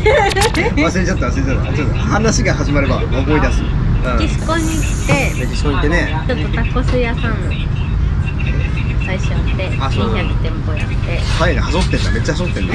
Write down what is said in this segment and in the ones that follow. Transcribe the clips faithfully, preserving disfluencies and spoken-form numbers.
忘れちゃった忘れちゃった。ちょっと話が始まれば思い出す。 メキシコに行ってメキシコに行ってね、 ちょっとタコス屋さん最初やってにひゃくてんぽやって。 はいね、はぞってんだ、めっちゃはぞってんだ。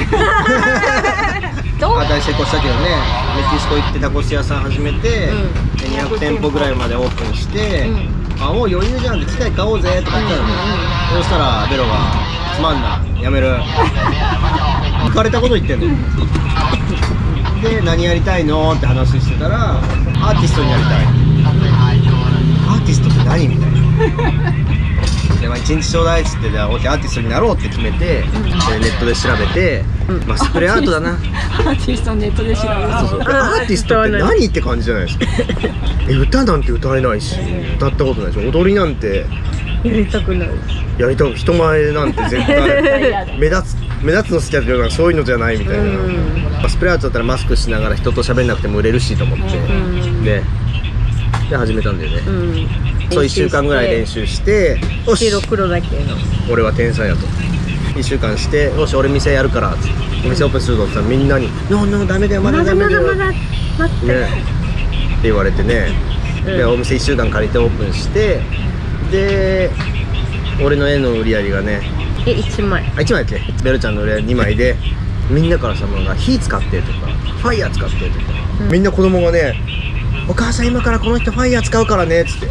あ、大成功したけどね、メキシコ行ってタコス屋さん始めて、うん、にひゃくてんぽぐらいまでオープンして、うん、あ、もう余裕じゃんって機械買おうぜとか言ったらね、うん、そしたらベロがつまんない、やめる。浮かれたこと言ってんの。で、何やりたいのって話してたら、アーティストになりたい。アーティストって何みたいな。で、まあ、いちにちちょうだいっつって、じゃあアーティストになろうって決めて、うん、ネットで調べて、うん、まあスプレーアートだな。アーティストネットで調べて、 そうそう。アーティストって何って感じじゃないですか。え、歌なんて歌えないし、歌ったことないし、踊りなんてやりたくない。 やりたく、人前なんて絶対目立つ目立つの好きだけど、そういうのじゃないみたいな。まあ、スプレーアートだったらマスクしながら人と喋んなくても売れるしと思って、で、で始めたんだよね。うん、そういっしゅうかんぐらい練習して、 よし、白黒だけの俺は天才やと。いっしゅうかんして、よし俺店やるからっつって、お店オープンするぞって言ったらみんなに「ノーノーダメだよまだダメだよ」って言われてね。でお店いっしゅうかん借りてオープンして、で俺の絵の売り上げがね、 え、いちまい、 あ、いちまいだっけ、ベルちゃんの売り上げにまいで、みんなからさ、もう火使ってとかファイヤー使ってとか、うん、みんな子供がね、お母さん今からこの人ファイヤー使うからねっつって、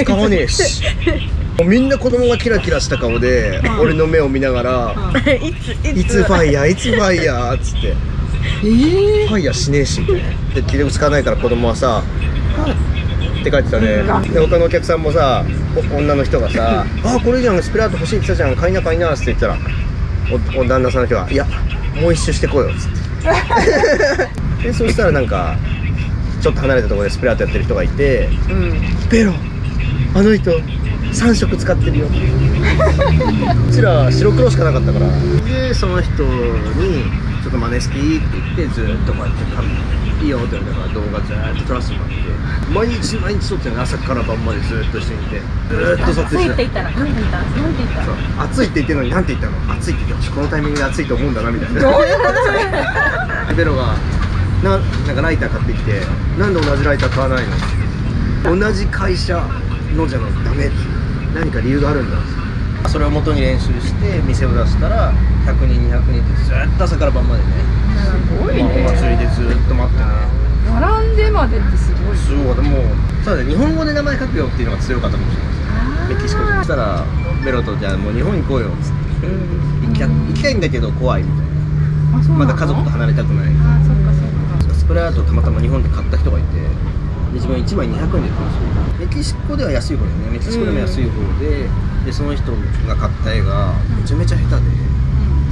使わねえし。もうみんな子供がキラキラした顔で俺の目を見ながら「いつファイヤーいつファイヤー」っつって、えー、ファイヤーしねえしみたいな。で結局使わないから子供はさって書いてたね。で他のお客さんもさ、女の人がさ「あ、これじゃん、スプレーアート欲しいって言ったじゃん、買いな買いな」って言ったら、おお旦那さんの人が「いや、もう一周してこいよ」っつってでそしたらなんかちょっと離れたところでスプレーアートやってる人がいて「うん、ベロ、あの人さんしょく使ってるよ」うちら白黒しかなかったから。でその人に「ちょっと真似していい?」って言って、ずーっとこうやって「いいよ」って言われたから動画ずーっと撮らせてもらって、毎日毎日撮ってるの、朝から晩までずーっと一緒にいて、ずーっと撮影して。 暑いって言ったら何て言ったの？何て言ったの？ 暑いって言ってるのに何て言ったの？暑いって言って、このタイミングで暑いと思うんだなみたいな。ベロがな、なんかライター買ってきて「なんで同じライター買わないの？同じ会社のじゃないとダメ」って、何か理由があるんだ。それを元に練習して店を出したらひゃくにんにひゃくにんってずっと朝から晩までね、 すごいね、 まあ、お祭りでずっと待ってね、 並んでまでってすごい。 すごい。もうそうだね、日本語で名前書くよっていうのが強かったかもしれないです。メキシコにそしたらベロと「じゃあもう日本に来いよ」っつって、うん、行きた行きたいんだけど怖いみたいな。まだ家族と離れたくない。 あ、そっかそっか。 スプレーアートたまたま日本で買った人がいて、自分いちまいにひゃくえんで売ってるんですよ。メキシコでは安い方だよね。メキシコでも安い方で、うん、でその人が買った絵がめちゃめちゃ下手で、うん、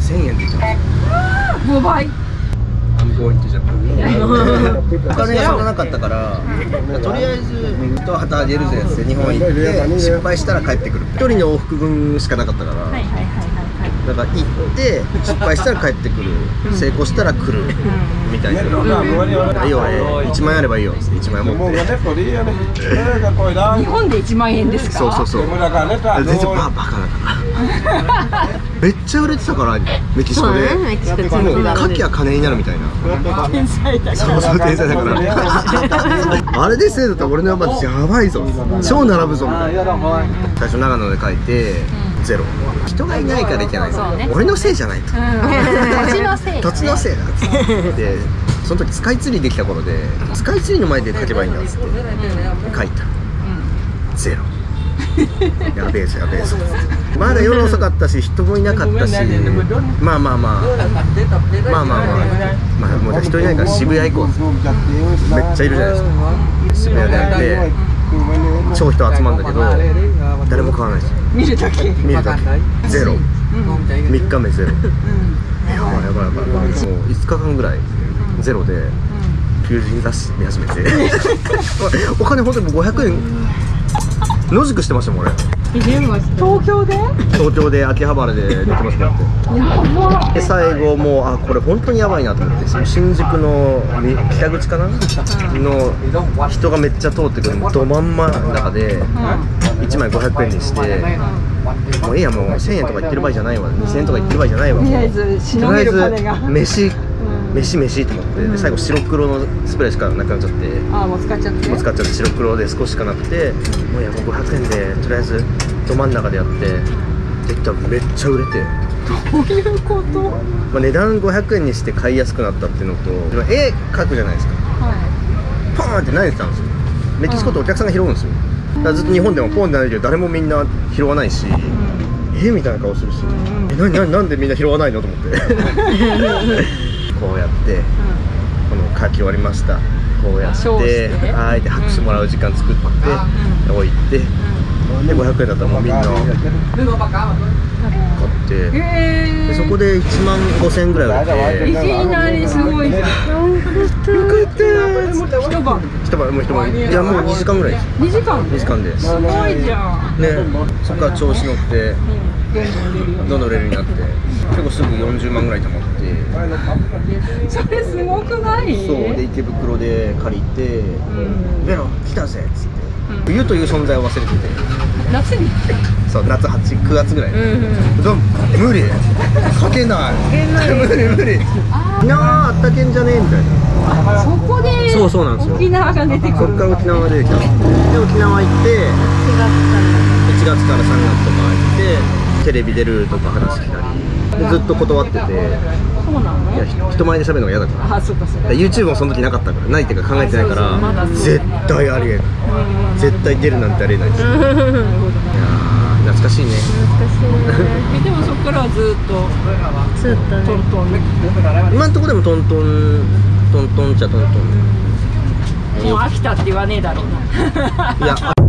せんえんで売ってたんですよ。 ごばい。 I'm going to Japan。お金がそんななかったから、とりあえず一旗あげるぜって日本行って失敗したら帰ってくる。一人の往復分しかなかったから。はいはいはいはい。だから行って失敗したら帰ってくる、成功したら来るみたいな。いいよ、いちまん円あればいいよっていちまん円持って。 日本でいちまんえんですか？ そうそうそう。全然ババカだから。めっちゃ売れてたからメキシコで。書きゃ金になるみたいな。 天才だから。 そうそう、天才だから。あれでせいだったら俺の山やばいぞ、超並ぶぞみたいな。最初長野で書いてゼロ。人がいないからいけない。俺のせいじゃないと。 土地のせい。 土地のせいだっつって。その時スカイツリーできた頃で、スカイツリーの前で書けばいいんだっつって書いた。ゼロ。やべえぞやべえぞ。まだ夜遅かったし人もいなかったし、まあまあまあまあまあまあまあもうじゃあ人いないから渋谷行こう。めっちゃいるじゃないですか。渋谷でやって超人集まるんだけど誰も買わないです。 見るだけ見るだけゼロ。みっかめゼロ。やばいやばいやばい。もういつかかんぐらいゼロで求人雑誌見始めてお金ほんとにもうごひゃくえん野宿してましたもん俺。 東京で？ 東京で秋葉原で寝てますねって。で最後もうあこれ本当にやばいなと思って、その新宿の北口かなの人がめっちゃ通ってくるど真ん真ん中でいちまいごひゃくえんにして、もういいやもうせんえんとか言ってる場合じゃないわ、にせんえんとか言ってる場合じゃないわ、とりあえずしのげる金が飯飯飯と思って、で最後白黒のスプレーしかなくなっちゃって、 ああもう使っちゃってもう使っちゃって白黒で少ししかなくて、もういやもうごひゃくえんでとりあえずど真ん中でやってできたらめっちゃ売れて、 どういうこと？ まあ、値段ごひゃくえんにして買いやすくなったっていうのと、絵描くじゃないですか、 はポーンって投げてたんですよ。メキシコってお客さんが拾うんですよ。だからずっと日本でもポンって投げるけど誰もみんな拾わないし、えみたいな顔するし、えなななんでみんな拾わないのと思ってこうやってこの書き終わりました、こうやってはいって拍手もらう時間作って置いて、でごひゃくえんだったらもうみんな買ってでそこでいちまんごせんえんぐらい売れて、 い。いきなりすごいじゃん。 よかったー。 一晩一晩もう一晩いやもうにじかんぐらいです。 にじかんにじかんですすごいじゃん。 ね。そこから調子乗ってどんどん売れるようになって、結構すぐよんじゅうまんぐらい貯まって、 それすごくない？ そうで池袋で借りて「ベロ来たぜ」っつって、冬という存在を忘れてて、 夏にそう夏はち、くがつぐらい、 うんうんどん無理書けない無理無理なああったけんじゃねえみたいな。 そこでそうそうなんですよ。 沖縄が出てくる。 そっから沖縄が出てきた。で沖縄行っていちがつからさんがつとか行ってテレビ出るとか話来たりでずっと断ってて、いそうなの？ や人前で喋るのが嫌だから。 あ、そうかそうか。 YouTube もその時なかったから、ないっていうか考えてないから絶対ありえない、絶対出るなんてありえないです。いやー懐かしいね。 懐かしいね。 でもそこからはずっとずっとねトントンね。 今んとこでもトントントントンっちゃトントン。 もう飽きたって言わねえだろうな。 いや